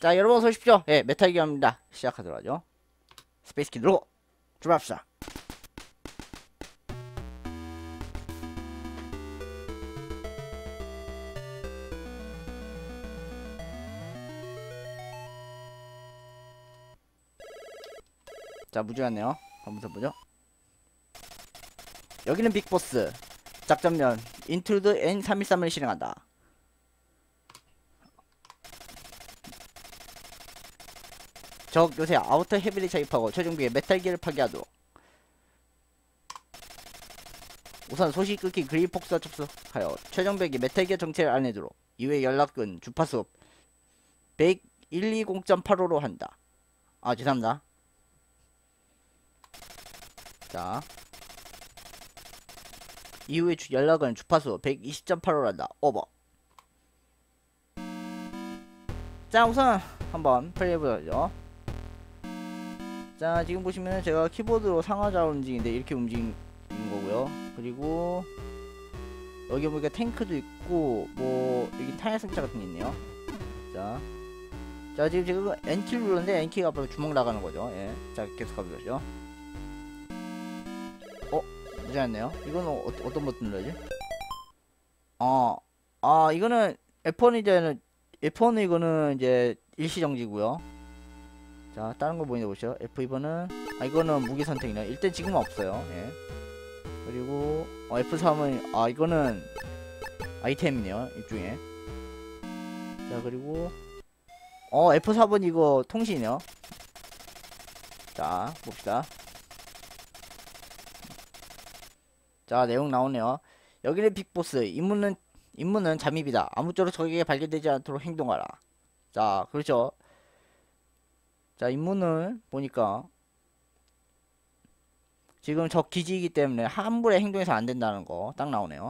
자, 여러분 어서 오십시오. 예, 메탈기어입니다. 시작하도록 하죠. 스페이스키 누르고 출발합시다. 자, 무지하네요. 한번 보죠. 여기는 빅보스. 작전면 인트루드 N313을 실행한다. 적 요새 아우터 헤비를 차입하고 최종비에 메탈기를 파괴하도록. 우선 소식 끊긴 그린폭스와 접속하여 최종벽이 메탈기어 정체를 알려주도록. 이후에 연락은 주파수 120.85로 한다. 아, 죄송합니다. 자, 이후에 연락은 주파수 120.85로 한다. 오버. 자, 우선 한번 플레이해보죠. 자, 지금 보시면 제가 키보드로 상하좌우 움직이는데 이렇게 움직이는 거고요. 그리고 여기 보니까 탱크도 있고 뭐 여기 타이어 승차 같은 게 있네요. 자, 지금 N키를 눌렀는데 N키가 앞으로 주먹 나가는 거죠. 예. 자, 계속 가보죠. 되지 않네요. 이거는 어떤 버튼 눌러야지? 이거는 F1은 이거는 이제 일시정지고요. 자, 다른 거 보이나 보시죠. F2번은 이거는 무기 선택이네. 일단 지금은 없어요. 예. 그리고 F3은 이거는 아이템이네요. 이중에. 자, 그리고 F4번 이거 통신이네요. 자, 봅시다. 자, 내용 나오네요. 여기는 빅보스. 임무는 잠입이다. 아무쪼록 적에게 발견되지 않도록 행동하라. 자, 그렇죠. 자, 임무는 보니까 지금 적 기지이기 때문에 함부로 행동해서 안 된다는 거 딱 나오네요.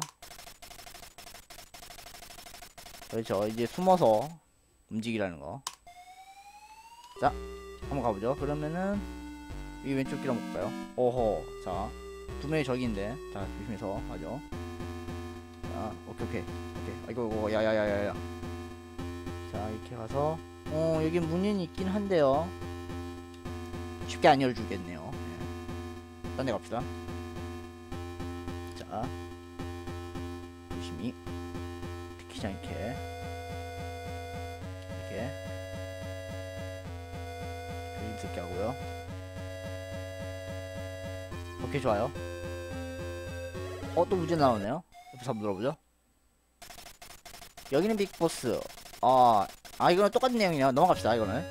그렇죠. 이제 숨어서 움직이라는 거. 자, 한번 가보죠. 그러면은 이 왼쪽 길 한번 볼까요? 오호. 자, 두 명의 적인데, 자, 조심해서 가죠. 자, 오케이. 아이고, 야야야야야. 자, 이렇게 가서 여기 문은 있긴 한데요. 쉽게 안 열어주겠네요. 네. 딴 데 갑시다. 자, 조심히 들키지 않게 이렇게 조심스럽게 하고요. 오케이, 좋아요. 또 문제 나오네요. 옆에서 한번 눌러보죠. 여기는 빅보스. 이거는 똑같은 내용이네요. 넘어갑시다, 이거는.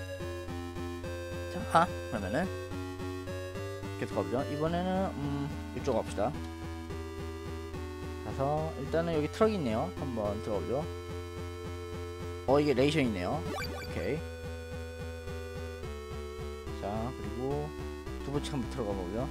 자, 그러면은 계속 가보죠. 이번에는 이쪽 갑시다. 가서 일단은 여기 트럭이 있네요. 한번 들어가보죠. 이게 레이션이네요. 오케이. 자, 그리고 두 번째 한번 들어가 보죠.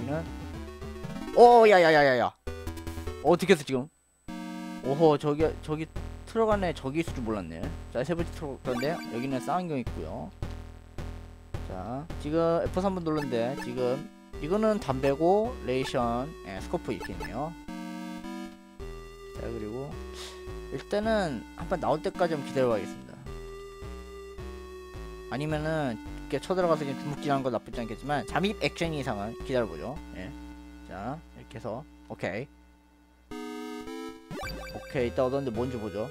여기는 야야야야야. 어떻게 했어 지금? 오호, 저기 트럭 안에 적이 있을 줄 몰랐네. 자, 세 번째 트럭 그런데 여기는 쌍안경 있고요. 자, 지금 F3번 눌렀는데 지금 이거는 담배고 레이션, 스코프 이렇게 있네요. 자, 그리고 일단은 한번 나올 때까지 좀 기다려봐야겠습니다. 아니면은 이렇게 쳐들어가서 그냥 주먹질하는 건 나쁘지 않겠지만 잠입 액션 이상은 기다려보죠. 예. 자, 이렇게 해서 오케이, 일단 얻었는데 뭔지 보죠.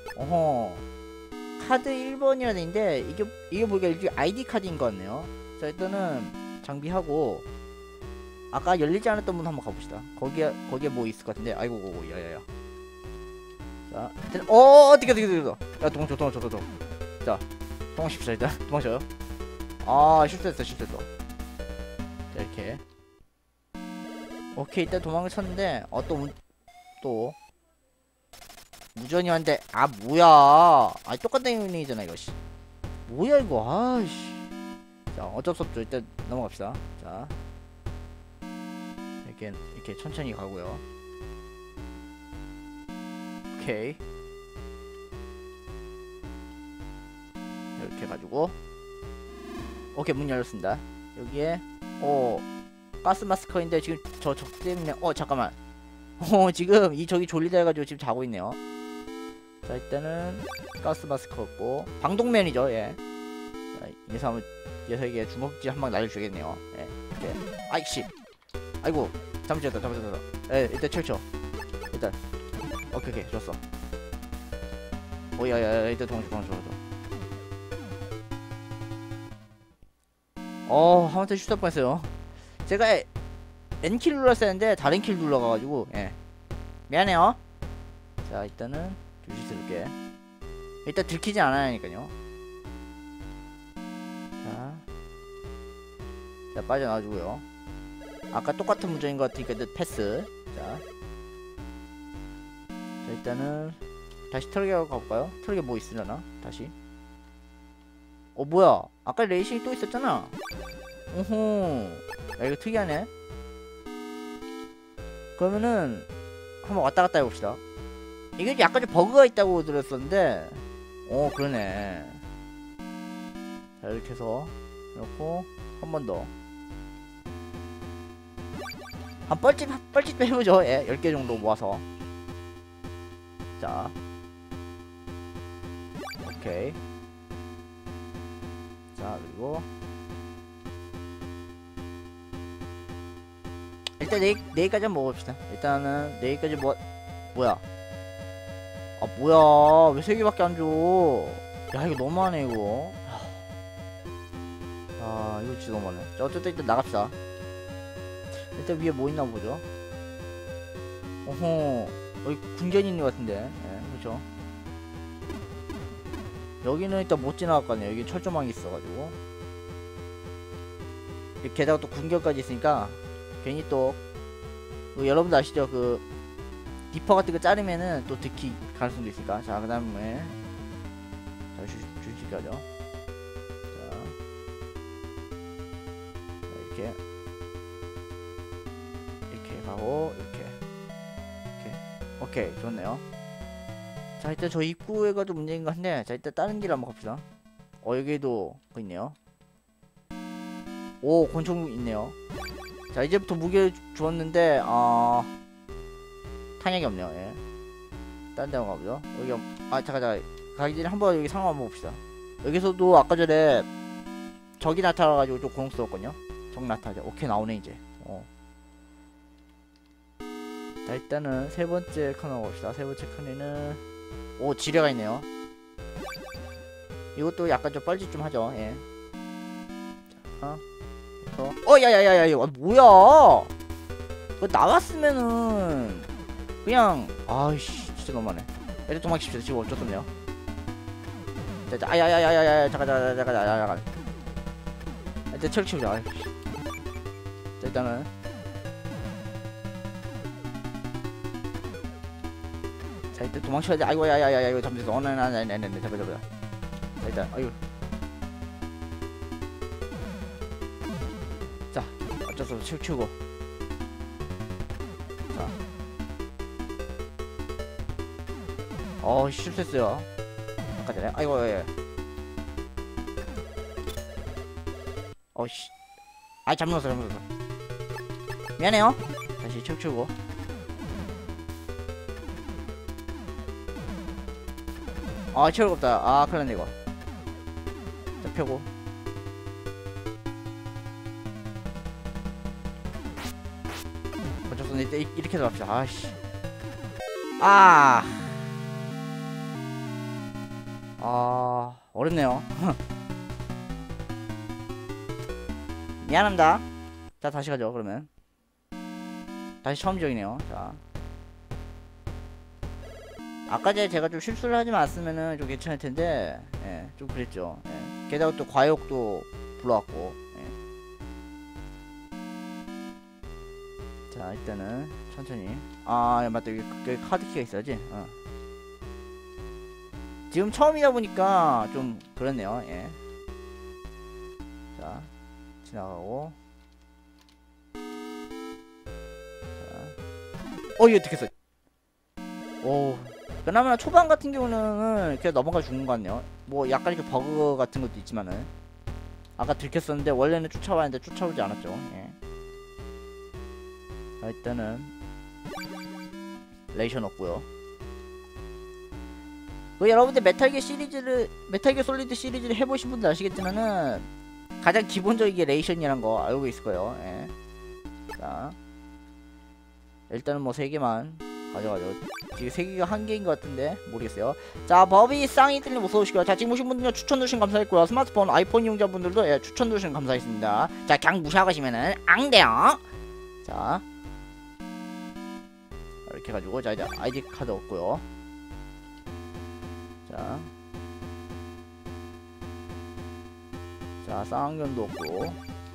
카드 1번이라 되는데 이게 보니까 일종의 ID 카드인 것 같네요. 자, 일단은 장비하고 아까 열리지 않았던 분 한번 가봅시다. 거기에 뭐 있을 것 같은데. 아이고, 야야야. 자, 일단 어떻게 야, 도망쳐. 자, 도망칩시다. 일단 도망쳐요. 실수했어. 자, 이렇게 오케이, 일단 도망을 쳤는데 또 무전이 왔는데 뭐야. 똑같은 유닛이잖아 이거. 뭐야 이거. 자, 어쩔 수 없죠. 일단 넘어갑시다. 자, 이렇게 천천히 가고요. 오케이, 이렇게 가지고 오케이, 문 열렸습니다. 여기에 가스 마스커인데 지금 저 적 때문에 잠깐만. 지금 이 적이 졸리다 해가지고 지금 자고 있네요. 자, 일단은 가스 마스크 없고 방독면이죠. 예. 자, 이 녀석에게 주먹질 한 방 날려주겠네요. 예. 이렇게. 아이씨. 아이고. 잠시만. 예, 일단 철쳐. 일단. 오케이. 좋았어. 오야야, 일단 도망쳐. 하마터 슈터 뻔했어요. 제가 N키를 눌렀어야 했는데 다른 키를 눌러가가지고, 예. 미안해요. 자, 일단은 조심스럽게. 일단 들키지 않아야니까요. 자, 빠져나와주고요. 아까 똑같은 문제인 것 같으니까 패스. 자, 일단은 다시 트럭에 가볼까요? 트럭에 뭐 있으려나? 다시. 뭐야? 아까 레이싱이 또 있었잖아. 오호. 야, 이거 특이하네. 그러면은 한번 왔다갔다 해봅시다. 이게 약간 좀 버그가 있다고 들었었는데, 그러네. 자, 이렇게 해서 이렇고 한 번 더. 한 뻘짓 해보죠. 예, 10개 정도 모아서. 자, 오케이. 자, 그리고 일단 내일까지 한번 먹읍시다. 일단은 내일까지 뭐야? 뭐야? 왜 3개밖에 안 줘? 야, 이거 너무하네 이거. 이거 진짜 너무하네. 자, 어쨌든 일단 나갑시다. 일단 위에 뭐 있나 보죠. 어허, 여기 궁전이 있는 것 같은데. 예, 그렇죠. 여기는 일단 못 지나갔거든요. 여기 철조망이 있어가지고. 게다가 또 궁전까지 있으니까 괜히 또 여러분들 아시죠? 그 디퍼 같은 거 자르면은 또 들킬 가능성도 있으니까. 자, 그 다음에 주식하죠. 자, 이렇게 가고 이렇게. 오케이, 좋네요. 자, 일단 저 입구에가 좀 문제인 것 같은데, 자, 일단 다른 길 한번 갑시다. 여기도 뭐 있네요. 오, 권총 있네요. 자, 이제부터 무게를 주었는데 탄약이 없네요. 예. 딴 데 한번 가보죠. 여기 잠깐 가기 전에 한번 여기 상황 한번 봅시다. 여기서도 아까 전에 적이 나타나가지고 좀 고통스러웠거든요. 적 나타나죠. 오케이, 나오네 이제. 자, 일단은 세 번째 커너 봅시다. 세 번째 커너는 지뢰가 있네요. 이것도 약간 좀 뻘짓 좀 하죠. 예. 자, 야야야야, 이거 뭐야? 이거 나갔으면은 그냥 아이씨, 진짜 너무하네. 일단 도망치십시오. 지금 어쩔 수 없네요. 자, 아야야야야야, 잠깐. 일단 철 치우자. 자, 일단은 자, 일단 도망쳐야 돼. 아이고, 야야야야, 이거 잠시만. 네네네네, 잡아. 자, 일단 아이고. 자, 어쩔 수 없어. 치우고. 자, 실수했어요. 아까 전에. 아이고, 예. 잘못 넣었어. 미안해요. 다시 치우고. 체력 없다. 큰일 났네 이거. 자, 펴고. 어쩔 수 없네. 이렇게 해서 갑시다. 아이씨. 어렵네요. 미안합니다. 자, 다시 가죠. 그러면 다시 처음 지역이네요. 자, 아까 전에 제가 좀 실수를 하지 않았으면은 좀 괜찮을 텐데, 예, 좀 그랬죠. 예. 게다가 또 과욕도 불러왔고, 예. 자, 일단은 천천히. 야, 맞다. 여기 카드키가 있어야지. 지금 처음이다 보니까 좀 그렇네요. 예. 자, 지나가고. 자, 이거 어떻게 했어? 그나마 초반 같은 경우는 그냥 넘어가 죽는 것 같네요. 뭐 약간 이렇게 버그 같은 것도 있지만은 아까 들켰었는데 원래는 쫓아와야하는데 쫓아오지 않았죠. 예. 자, 일단은 레이션 없고요. 그 여러분들 메탈기어 솔리드 시리즈를 해보신 분들 아시겠지만은 가장 기본적인 게 레이션이란 거 알고 있을 거예요. 예. 자, 일단은 뭐 3개만 가져가죠. 지금 3개가 1개인 것 같은데 모르겠어요. 자, 버비 쌍이들님 어서오시고요. 자, 지금 오신 분들은 추천 누르신 감사했고요. 스마트폰 아이폰 이용자분들도 예, 추천 누르신 감사했습니다. 자, 그냥 무시하시면은 앙대요. 자, 이렇게 해가지고 자, 이제 아이디 카드 없고요. 자, 쌍안경도 없고.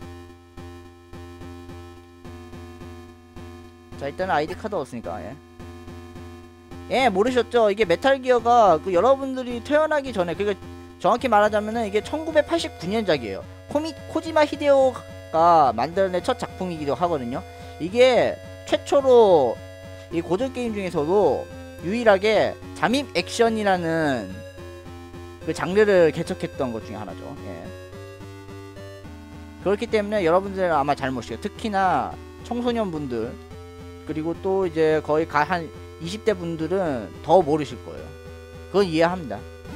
자, 일단은 아이디 카드 없으니까 예, 모르셨죠? 이게 메탈기어가 그 여러분들이 태어나기 전에, 그러니까 정확히 말하자면은 이게 1989년작이에요 코지마 히데오가 만들어낸 첫 작품이기도 하거든요. 이게 최초로 이 고전 게임 중에서도 유일하게 잠입 액션이라는 그 장르를 개척했던 것 중에 하나죠. 예. 그렇기 때문에 여러분들은 아마 잘 모르시죠. 특히나 청소년분들, 그리고 또 이제 거의 한 20대 분들은 더 모르실 거예요. 그건 이해합니다.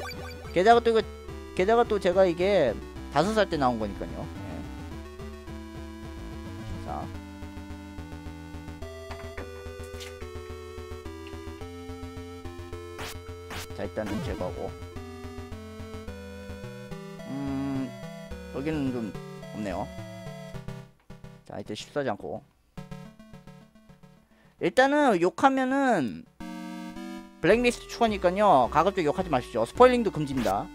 게다가 또 제가 이게 5살 때 나온 거니까요. 예. 자, 일단은 제거하고. 여기는 좀 없네요. 자, 이제 쉽사지 않고. 일단은 욕하면은 블랙리스트 추가니까요. 가급적 욕하지 마십시오. 스포일링도 금지입니다.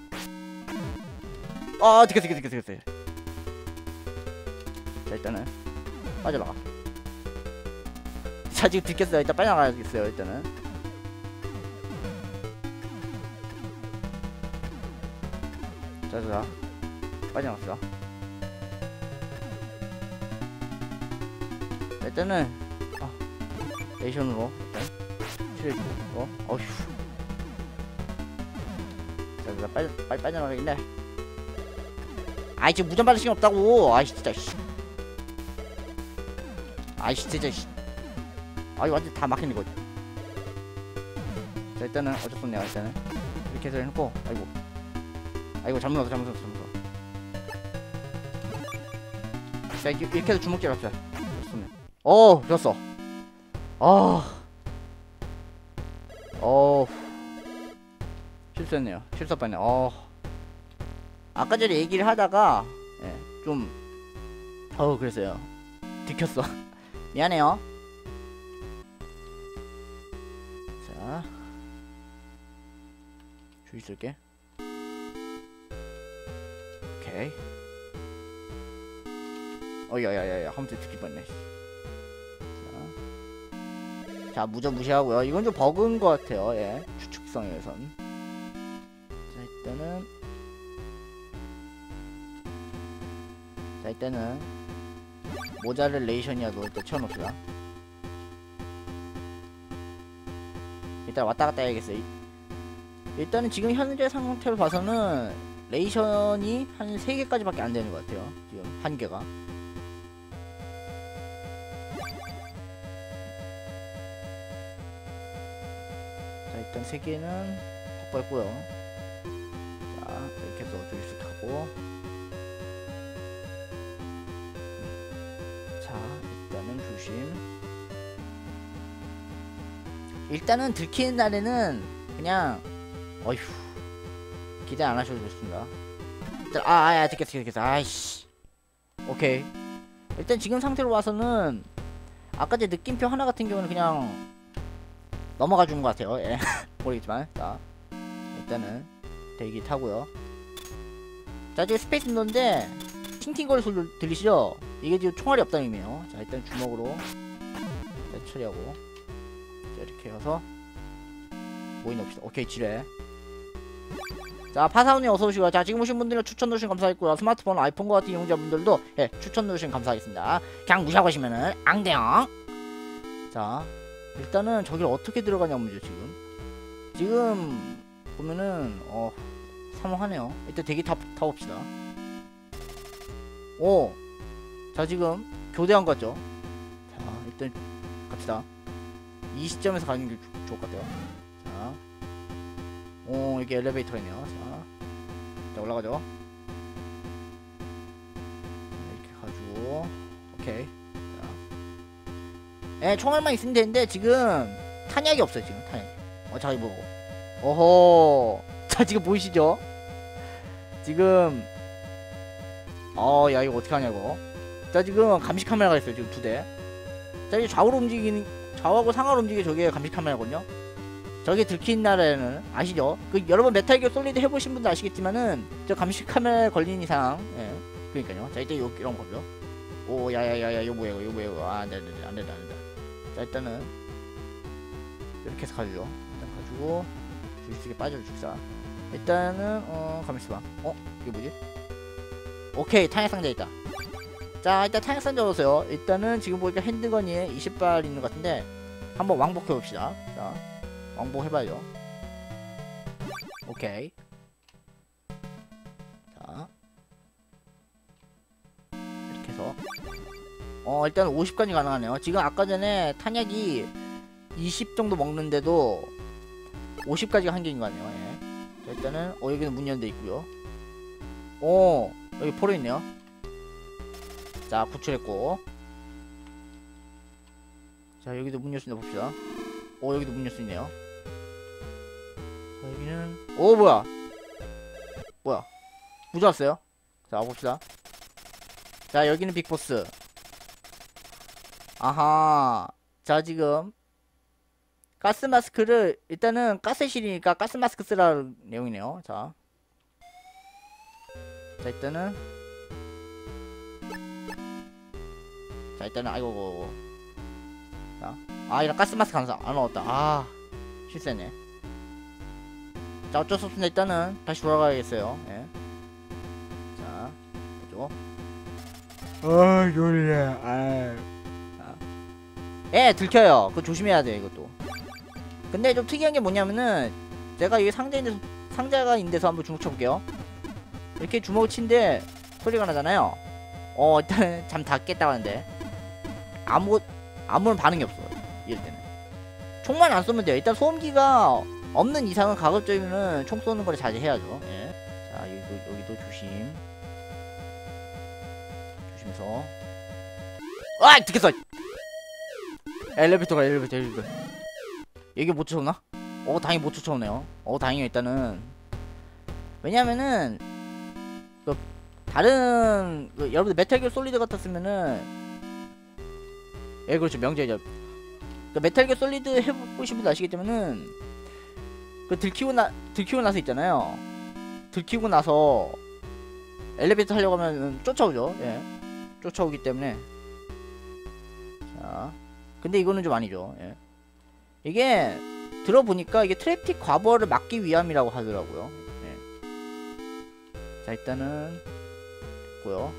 들켰어. 자, 일단은 빠져나가. 자, 지금 들켰어요. 일단 빠져나가겠어요. 일단은. 자, 빠져나갔어. 자, 일단은 레이션으로 일단 칠해주고. 어휴. 자, 빨리 빠져나가겠네. 아이, 지금 무전 받을 시간 없다고. 아이, 진짜 씨. 아이, 진짜 씨. 아이, 완전 다 막히는 거지. 자, 일단은 어쩔 수 없네요. 일단은 이렇게 해서 해놓고. 아이고, 잘못 넣었어. 자, 이렇게 해서 주먹질 합시다. 좋았어. 실수했네요. 실수했네. 아까 전에 얘기를 하다가 좀 그랬어요. 들켰어. 미안해요. 자, 주의 쓸게. 오케이. 야야야야, 한번 듣기 뻔네. 자, 무전 무시하고요. 이건 좀 버그인 것 같아요. 예, 추측성에선. 자, 일단은 모자를 레이션이라도 일단 채워놓읍시다. 일단 왔다갔다 해야겠어요. 일단은 지금 현재 상태로 봐서는 레이션이 한 3개까지밖에 안 되는 것 같아요. 지금 1개가. 자, 일단 3개는 확보했고요. 자, 이렇게 해서 조이스틱 하고. 자, 일단은 조심. 일단은 들키는 날에는 그냥 어휴, 기대 안 하셔도 좋습니다. 일단 들켰어. 아이씨. 오케이. 일단 지금 상태로 와서는 아까 제 느낌표 하나 같은 경우는 그냥 넘어가 주는 것 같아요. 예. 모르겠지만. 자, 일단은 대기 타고요. 자, 지금 스페이스 넣는데 팅팅거리 소리 들리시죠? 이게 지금 총알이 없다는 의미에요. 자, 일단 주먹으로 일단 처리하고. 자, 이렇게 해서 모인 넣읍시다. 오케이, 지뢰. 자, 파사운님 어서오시고요. 자, 지금 오신 분들은 추천 누르신 감사했고요. 스마트폰 아이폰과 같은 이용자분들도 예, 추천 누르신 감사하겠습니다. 그냥 무시하고 가시면은 앙대영. 자, 일단은 저기를 어떻게 들어가냐 문제. 지금 보면은 사망하네요. 일단 대기 타봅시다. 자, 지금 교대한 것 같죠? 자, 일단 갑시다. 이 시점에서 가는 게 좋을 것 같아요. 자, 이게 엘리베이터가 있네요. 자 올라가죠. 이렇게 가지고 오케이. 자, 총알만 있으면 되는데 지금 탄약이 없어요. 지금 탄약이. 자 이거 보고. 어허. 자 지금 보이시죠? 지금 야 이거 어떻게 하냐고. 자 지금 감시 카메라가 있어요. 지금 2대. 자 이제 좌우로 움직이는, 좌우하고 상하로 움직이는 저게 감시 카메라거든요. 저게 들킨 날에는 아시죠? 그 여러분 메탈 기어 솔리드 해보신 분도 아시겠지만은 저 감시 카메라에 걸린 이상, 그러니까요. 자 이때 이런 거죠. 오 야야야야 이거 뭐야 이거 안돼. 자 일단은 이렇게 해서 가죠. 일단 가지고 주식에 빠져줍시다. 일단은 가만있어봐. 이게 뭐지? 오케이 탄약 상자 있다. 자 일단 탄약 상자 오세요. 일단은 지금 보니까 핸드건이 20발 있는 것 같은데 한번 왕복해봅시다. 자 왕복 해봐요. 오케이. 자 이렇게 해서 일단 50까지 가능하네요. 지금 아까 전에 탄약이 20 정도 먹는데도 50까지가 한계인 거 같네요. 예. 자 일단은 여기는 문 연대 있고요. 여기 포로 있네요. 자 구출했고. 자 여기도 문 열 수 있나 봅시다. 여기도 문 열 수 있네요. 자 여기는 뭐야 무자 왔어요. 자 봅시다. 자 여기는 빅보스. 아하. 자 지금 가스 마스크를 일단은 가스실이니까 가스 마스크 쓰라는 내용이네요. 자 일단은 아이고 자 이런 가스 마스크 안 넣었다. 실수했네. 자 어쩔 수 없습니다. 일단은 다시 돌아가야겠어요. 예. 자 보죠. 놀래. 들켜요. 그거 조심해야 돼 이것도. 근데 좀 특이한 게 뭐냐면은 제가 여기 상자가 있는 데서 한번 주먹 쳐볼게요. 이렇게 주먹을 친데 소리가 나잖아요. 일단은 잠 다 깼다고 하는데 아무런 반응이 없어. 이럴 때는 총만 안 쏘면 돼요. 일단 소음기가 없는 이상은 가급적이면은 총 쏘는 거를 자제해야죠. 예. 자 여기도 조심해서. 들켰어. 엘리베이터. 여기 못 쫓아오나? 다행히 못 쫓아오네요. 다행이요. 일단은 왜냐면은 다른 여러분들 메탈 기어 솔리드 같았으면은 그렇죠. 명제죠. 메탈 기어 솔리드 해보신 분도 아시겠지만은 들키고 나서 있잖아요. 들키고 나서 엘리베이터 타려고 하면 쫓아오죠. 예. 쫓아오기 때문에. 자 근데 이거는 좀 아니죠. 예. 이게 들어보니까 이게 트래픽 과부하를 막기 위함이라고 하더라고요. 예. 자 일단은 됐고요.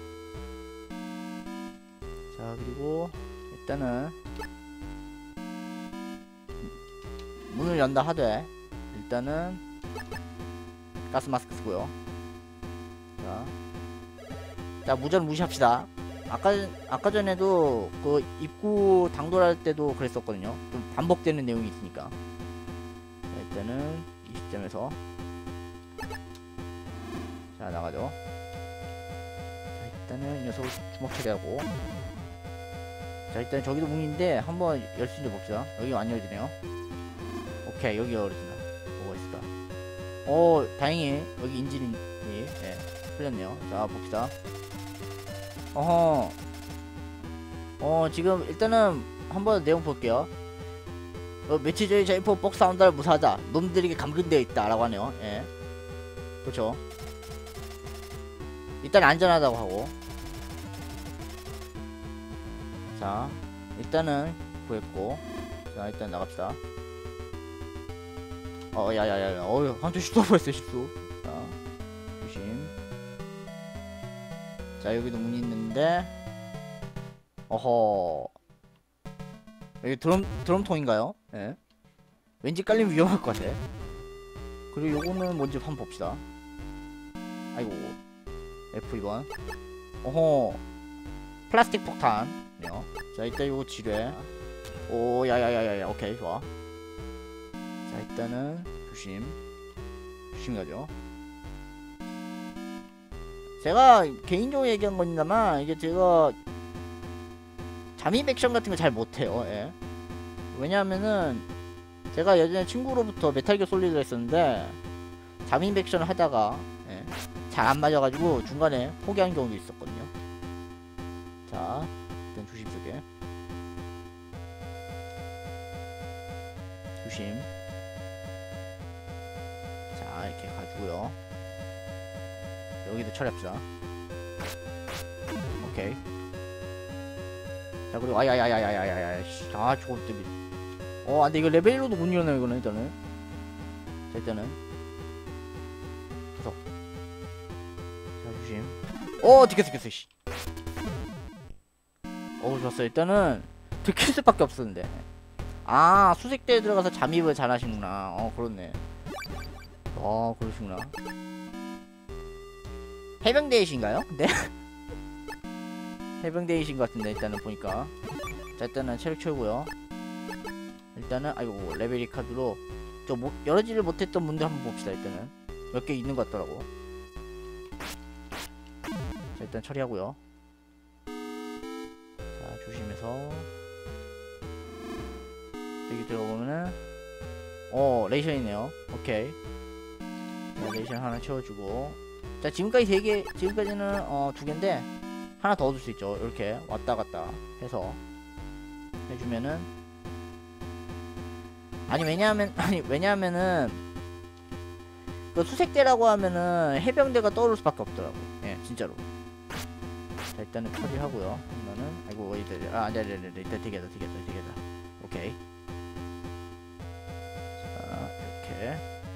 자 그리고 일단은 문을 연다 하되 일단은 가스 마스크 쓰고요. 자 무전 무시합시다. 아까 전에도 그 입구 당돌할 때도 그랬었거든요. 좀 반복되는 내용이 있으니까. 자, 일단은 이 시점에서 자 나가죠. 자 일단은 이 녀석을 주먹 처리하고. 자 일단 저기도 문인데 한번 열 수 있는지 봅시다. 여기가 안 열리네요. 오케이 여기 열어진다. 뭐가 있을까? 다행히 여기 인질이 풀렸네요. 자 봅시다. 지금 일단은 한번 내용 볼게요. 며칠 전에 제이포 복스 사운드를 무사하자 놈들에게 감금되어 있다 라고 하네요. 예. 그렇죠. 일단 안전하다고 하고. 자 일단은 구했고. 자 일단 나갑시다. 야야야야 한쪽 실수 보였어요. 실수. 자 조심. 자 여기도 문 있는데 여기 드럼통인가요? 예. 왠지 깔리면 위험할 것 같아. 그리고 요거는 뭔지 한번 봅시다. 아이고 F2번. 플라스틱 폭탄이요. 자 일단 요거 지뢰. 야야야야야 오케이 좋아. 자 일단은 조심. 조심히 가죠. 제가 개인적으로 얘기한 겁니다만 이게 제가 잠입 액션 같은 거 잘 못해요. 예. 왜냐하면은 제가 예전에 친구로부터 메탈기어 솔리드를 했었는데 잠입 액션을 하다가 예, 잘 안 맞아가지고 중간에 포기한 경우도 있었거든요. 자, 일단 조심 쪽에 조심. 자, 이렇게 가지고요. 여기도 처리합시다. 오케이. 자, 그리고 아야야야야야야야. 아, 저거 때문에. 안돼, 이거 레벨 1로도 못 일어나요, 이거는 일단은. 자, 일단은 구석. 자, 조심. 들켰어, 씨. 좋았어. 일단은 들킬 수밖에 없었는데. 아, 수색대에 들어가서 잠입을 잘 하시는구나. 그렇네. 그러시구나. 해병대이신가요? 네? 해병대이신 것 같은데, 일단은 보니까. 자, 일단은 체력 채우고요. 일단은, 아이고, 레벨 2 카드로 열어지를 못했던 분들 한번 봅시다, 일단은. 몇 개 있는 것 같더라고. 자, 일단 처리하고요. 자, 조심해서. 여기 들어보면은, 레이션 있네요. 오케이. 자, 레이션 하나 채워주고. 자, 지금까지는, 2개인데, 하나 더 얻을 수 있죠. 이렇게 왔다 갔다 해서 해주면은. 왜냐하면은 그 수색대라고 하면은 해병대가 떠오를 수밖에 없더라고. 예, 진짜로. 자, 일단은 처리하고요. 이거는 아이고, 안돼, 일단 되겠다. 오케이. 자, 이렇게.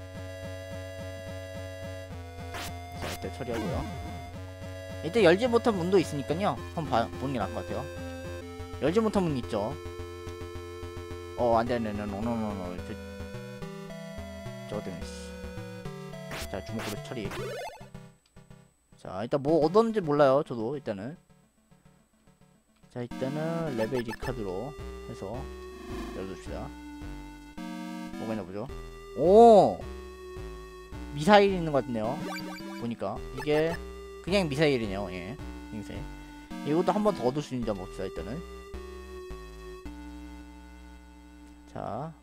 자, 일단 처리하고요. 일단 열지 못한 문도 있으니까요. 한번 보는 게 나을 것 같아요. 열지 못한 문 있죠. 안돼, 노노노노. 저거 때문에. 자, 주먹으로 처리. 자, 일단 뭐 얻었는지 몰라요. 저도 일단은. 자, 일단은 레벨 2 카드로 해서 열어줍시다. 뭐가 있나 보죠. 미사일 있는 것 같네요. 보니까 이게 그냥 미사일이네요. 예, 미사일. 이것도 한 번 더 얻을 수 있는지 한번 봅시다. 일단은. 자,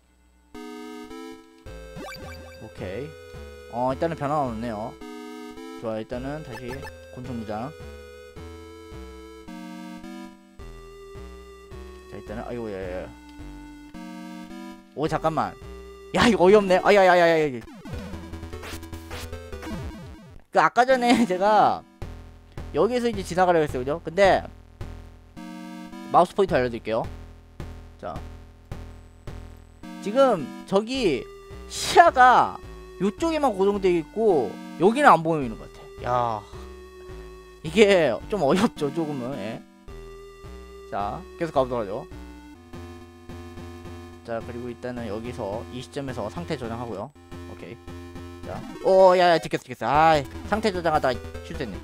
오케이. 일단은 변화가 없네요. 좋아. 일단은 다시 곤충무장. 자, 일단은 아이고, 야야야. 잠깐만. 야, 이거 어이없네. 야야야야야. 그 아까 전에 제가 여기에서 이제 지나가려고 했어요, 그죠? 근데 마우스 포인터 알려드릴게요. 자, 지금 저기 시야가 요쪽에만 고정되어 있고 여기는 안 보이는 것 같아. 야, 이게 좀 어이없죠, 조금은. 예. 자, 계속 가보도록 하죠. 자, 그리고 일단은 여기서 이 시점에서 상태 저장하고요. 오케이. 자, 야야, 들켰어. 상태 저장하다 실수했네.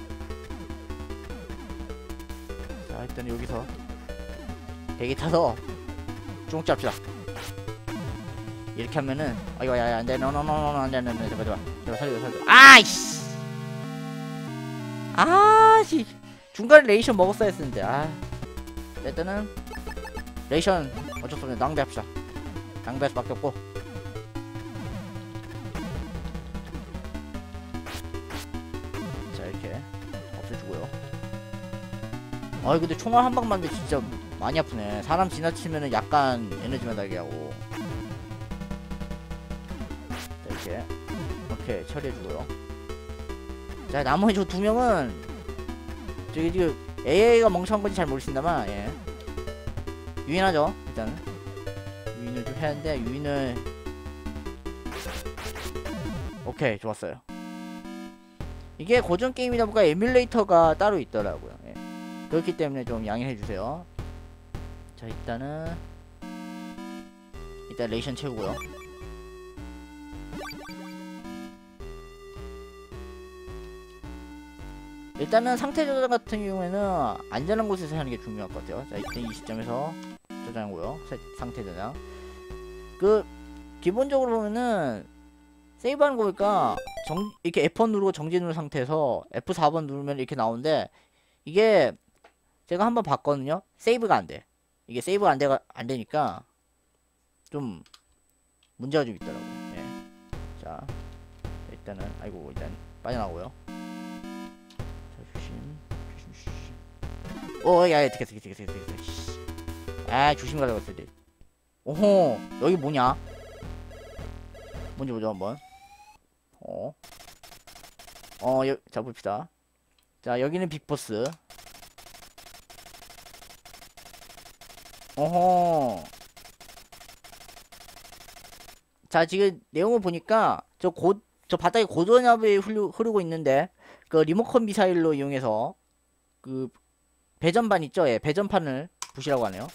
자, 일단 여기서 대기 타서 쭉 잡시다. 이렇게 하면은 야야, 안돼, 안돼, 제발 살려. 아이씨, 중간에 레이션 먹었어야 했는데. 일단은 레이션 어쩔 수 없네. 낭비합시다. 낭비할 수밖에 없고. 자, 이렇게 없애주고요. 근데 총알 한 방만 데 진짜 많이 아프네. 사람 지나치면은 약간 에너지만 달게 하고. 자, 이렇게. 오케이, 처리해주고요. 자, 나머지 저 2명은 저기 지금 AI가 멍청한 건지 잘 모르신다만, 예, 유인하죠. 일단은 유인을 좀 해야 하는데, 유인을. 오케이, 좋았어요. 이게 고전 게임이다 보니까 에뮬레이터가 따로 있더라고요. 예. 그렇기 때문에 좀 양해해주세요. 자, 일단 레이션 채우고요. 일단은 상태 저장 같은 경우에는 안전한 곳에서 하는 게 중요할 것 같아요. 자, 이때 이 시점에서 저장하고요. 상태 저장. 기본적으로 보면은 세이브하는 거 보니까 이렇게 F1 누르고 정지 누른 상태에서 F4번 누르면 이렇게 나오는데 이게 제가 한번 봤거든요. 세이브가 안 돼. 이게 세이브가 안 되니까 좀 문제가 좀 있더라고요. 예. 자, 일단은 아이고 일단 빠져나오고요. 자, 조심. 야, 되겠어. 아, 조심 가자고 했을 때. 오호, 여기 뭐냐? 뭔지 보자 한번. 자 봅시다. 자, 여기는 빅보스. 어허. 자, 지금 내용을 보니까 저 바닥에 고전압이 흐르고 있는데 그 리모컨 미사일로 이용해서 그 배전판 있죠? 예, 배전판을 부시라고 하네요.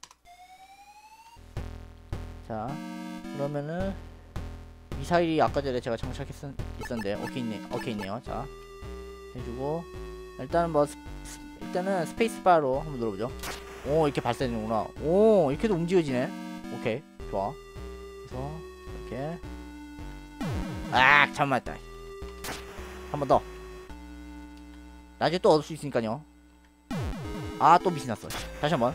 자, 그러면은 미사일이 아까 전에 제가 장착했었는데 오케이 있네요. 자, 해주고 일단은 스페이스바로 한번 눌러보죠. 오, 이렇게 발사되는구나. 오, 이렇게도 움직여지네. 오케이, 좋아. 그래서 이렇게 잠깐만 있다. 한 번 더. 나중에 또 얻을 수 있으니까요. 또 미신 났어. 다시 한번.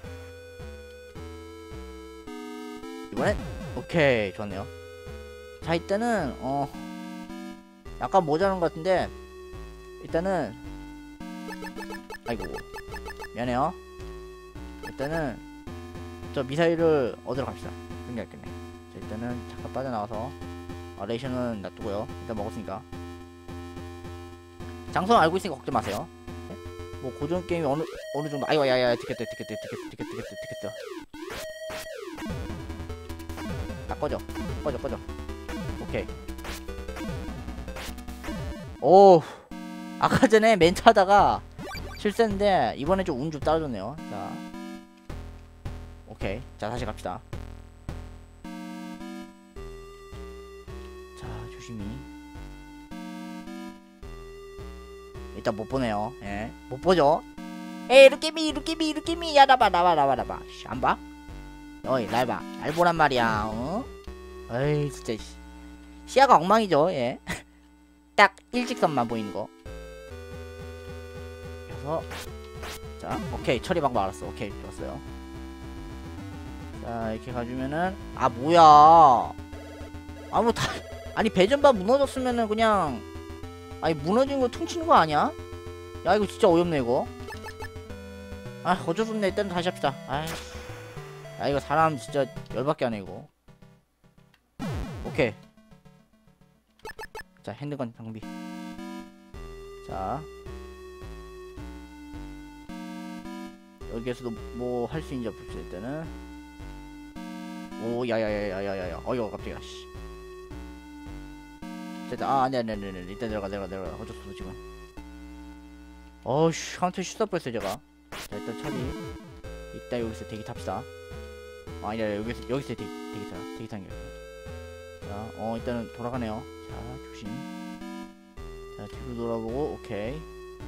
이번엔 오케이, 좋았네요. 자, 일단은 약간 모자란 것 같은데 일단은 아이고 미안해요. 일단은 저 미사일을 얻으러 갑시다. 그런 게 낫겠네. 자, 일단은 잠깐 빠져나와서 레이션은 놔두고요. 일단 먹었으니까 장소는 알고 있으니까 걱정 마세요. 네? 뭐 고전 게임이 어느 정도 아이고 야야 티켓 다 꺼져. 오케이. 오, 아까 전에 멘트 하다가 실수했는데 이번에 좀 운 좀 따라줬네요. 자, 오케이. 자, 다시 갑시다. 자, 조심히. 일단 못 보네요. 예, 못 보죠. 에이, 루키미. 야, 나봐. 안 봐? 어이, 날 봐. 날 보란 말이야. 어이, 진짜 시야가 엉망이죠. 예. 딱 일직선만 보이는 거. 그래서 자, 오케이. 처리 방법 알았어. 오케이, 좋았어요. 자, 이렇게 가주면은 뭐야. 아니 배전반 무너졌으면은 그냥 무너진 거 퉁치는 거 아니야? 야, 이거 진짜 어이없네 이거. 어쩔 수 없네. 일단 다시 합시다. 이거 사람 진짜 열받게 하네 이거. 오케이. 자, 핸드건 장비. 자, 여기에서도 뭐 할 수 있는지 봅시다. 일단은 야야야야야야야. 이거 깜짝이야. 씨. 됐다. 아니야. 일단 내려가. 어쩔 수 없어 지금. 한테 슛업 했어요 제가. 자, 일단 처리. 이따 여기서 대기 탑시다. 아니야, 여기서 대기 타는 게. 자, 일단은 돌아가네요. 자, 조심. 자, 뒤로 돌아보고 오케이.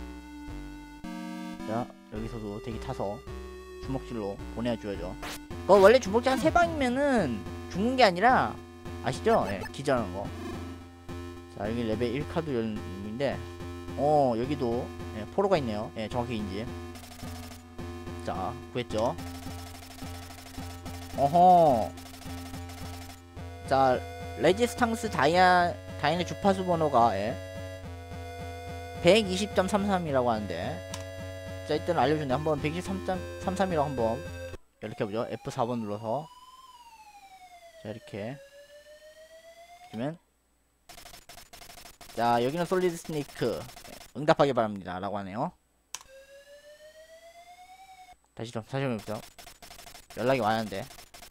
자, 여기서도 대기 타서 주먹질로 보내줘야죠. 원래 주먹질 한 3방이면은 죽는 게 아니라 아시죠? 예, 기절하는 거. 자, 여기 레벨 1카드 열림인데 여기도 포로가 있네요. 예, 정확히 인지. 자, 구했죠. 어허. 자, 레지스탕스 다이앤의 주파수 번호가 120.33이라고 하는데, 자, 일단 알려주네. 한번 123.33이라고 한번 이렇게 해보죠. F4번 눌러서. 자, 이렇게 그러면 자, 여기는 솔리드 스네이크 응답하기 바랍니다 라고 하네요. 다시 좀 해보죠. 연락이 와야 하는데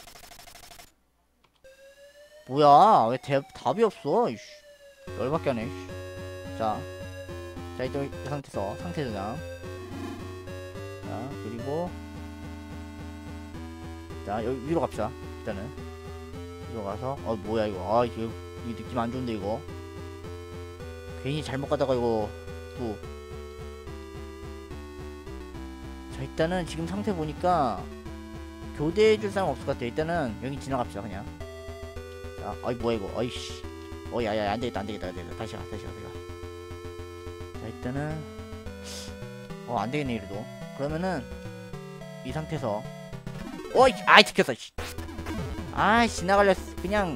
뭐야, 왜 답이 없어. 이씨, 열받게 하네. 이씨. 자, 일단 이 상태에서 상태 저장. 자, 그리고 자, 여기 위로 갑시다. 일단은 위로 가서 뭐야 이거. 이거 느낌 안 좋은데 이거. 괜히 잘못 가다가 이거 또. 자, 일단은 지금 상태 보니까 교대해줄 사람 없을 것 같아요. 일단은 여기 지나갑시다 그냥. 자, 뭐야 이거. 아이씨, 야야야, 안되겠다 안되겠다. 다시 가. 자, 일단은 안되겠네 이래도. 그러면은 이 상태에서 아이 들켰어. 지나가려 그냥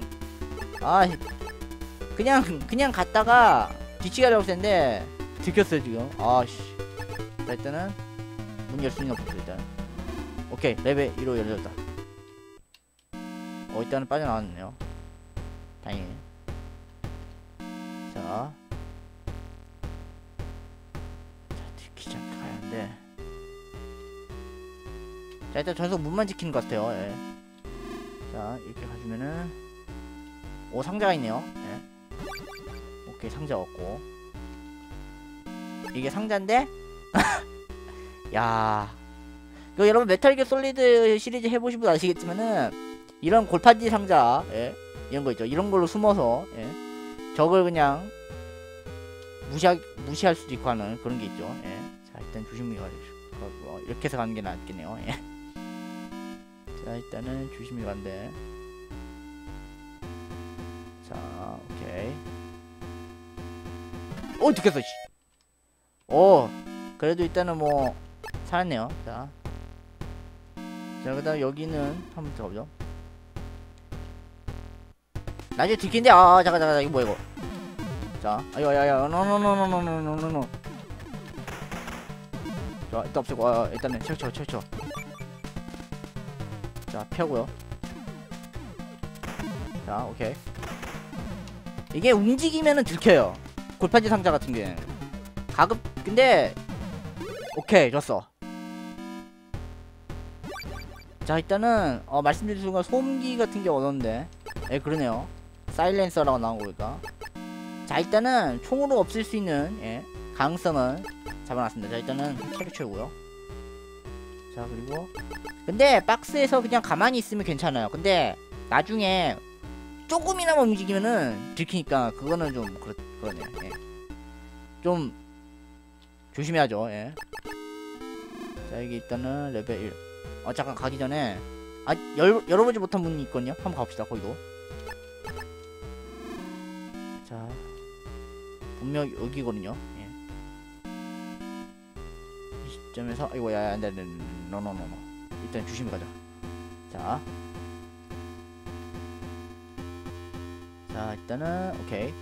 그냥 갔다가 뒤치기 하려고 했는데 들켰어요 지금. 자, 일단은 문 열 수 있는 없어. 일단 오케이, 레벨 1로 열렸다. 일단은 빠져나왔네요. 다행히. 자, 들키지 않게 가야 하는데. 자, 일단 전속 문만 지키는 것 같아요. 예. 자, 이렇게 가주면은 상자가 있네요. 예. 오케이, 상자 얻고. 이게 상자인데 야, 이거 여러분 메탈기어 솔리드 시리즈 해보신 분 아시겠지만은 이런 골판지 상자, 예, 이런 거 있죠. 이런 걸로 숨어서, 예, 적을 그냥 무시할 수도 있고 하는 그런 게 있죠. 예. 자, 일단 조심히 가지고 이렇게 해서 가는 게 낫겠네요. 예. 자, 일단은 조심히 간대. 자, 오케이. 들켰어. 그래도 일단은 뭐 살았네요. 자, 그다음 여기는 한번 들어보죠. 나중에 들킨데. 잠깐 이거 뭐야 이거. 자, 야야야, 노노노노노노노노. 자, 일단 없애고. 일단은 철쳐. 자, 펴고요. 자, 오케이. 이게 움직이면은 들켜요. 골판지 상자 같은 게. 근데 오케이, 좋았어. 자, 일단은 말씀드린 순간 소음기 같은 게 얻었는데, 그러네요. 사일렌서라고 나온 거니까. 자, 일단은 총으로 없앨 수 있는, 가능성은 잡아놨습니다. 자, 일단은 체력 채우고요. 자, 그리고 근데 박스에서 그냥 가만히 있으면 괜찮아요. 근데 나중에 조금이나마 움직이면은 들키니까 그거는 좀 그러네요. 예. 좀 조심해야죠. 예. 자, 여기 일단은 레벨 1. 잠깐 가기 전에 열어보지 못한 문이 있거든요. 한번 가봅시다. 거기도. 자, 분명 여기거든요. 예. 이 시점에서 야야, 안돼. 노노노노. 일단 조심히 가자. 자, 일단은 오케이.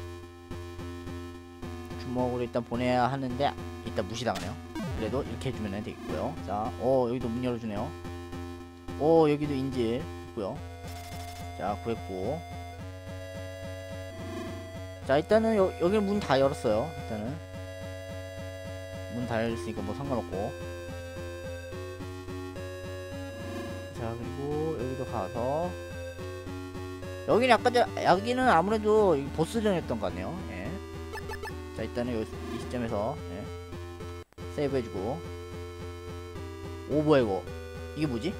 주먹으로 일단 보내야 하는데 일단 무시당하네요. 그래도 이렇게 해주면 되겠고요. 자, 여기도 문 열어주네요. 여기도 인질 있고요. 자, 구했고. 자, 일단은 여기 문 다 열었어요. 일단은 문 다 열었으니까 뭐 상관없고. 자, 그리고 여기도 가서 여기는 여기는 아무래도 보스전이었던 것 같네요. 예. 자, 일단은 이 시점에서 세이브 해주고. 뭐야 이거. 이게 뭐지?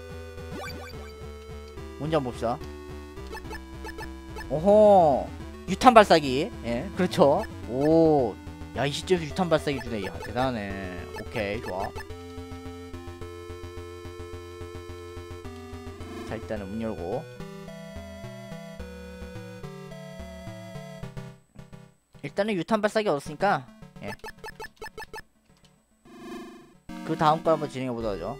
뭔지 한번 봅시다. 유탄 발사기. 예, 그렇죠. 야, 이 시점에서 유탄 발사기 주네. 야, 대단하네. 오케이, 좋아. 자, 일단은 문 열고. 일단은 유탄 발사기 얻었으니까, 예, 그 다음 거 한번 진행해보자 하죠.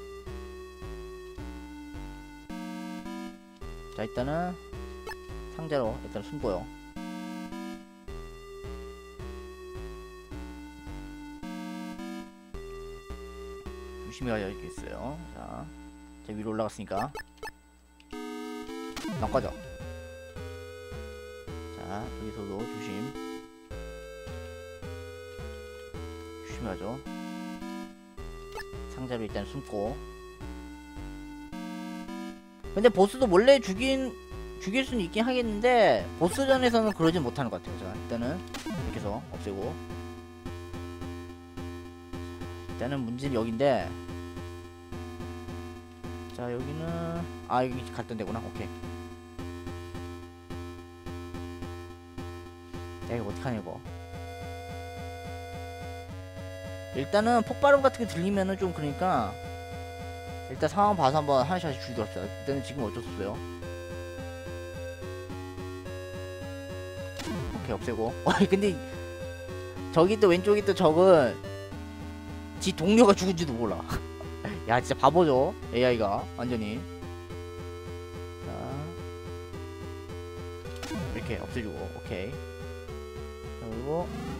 자, 일단은 상자로 일단 숨고요. 조심히 가야겠어요. 자, 위로 올라갔으니까 나가자. 자, 여기서도 조심하죠. 상자로 일단 숨고. 근데 보스도 몰래 죽일 수는 있긴 하겠는데 보스전에서는 그러진 못하는 것 같아요. 자, 일단은 이렇게 해서 없애고. 일단은 문제는 여긴데. 자, 여기는 여기 갔던 데구나. 오케이. 야, 이거 어떡하냐 이거. 일단은 폭발음 같은 게 들리면은 좀 그러니까 일단 상황 봐서 한번 하나씩 죽이도록 합시다. 일단은 지금 어쩔 수 없어요. 오케이 없애고. 근데 저기 또 왼쪽에 또 적은 지 동료가 죽은지도 몰라. 야 진짜 바보죠 AI가 완전히. 자 이렇게 없애주고 오케이. 그리고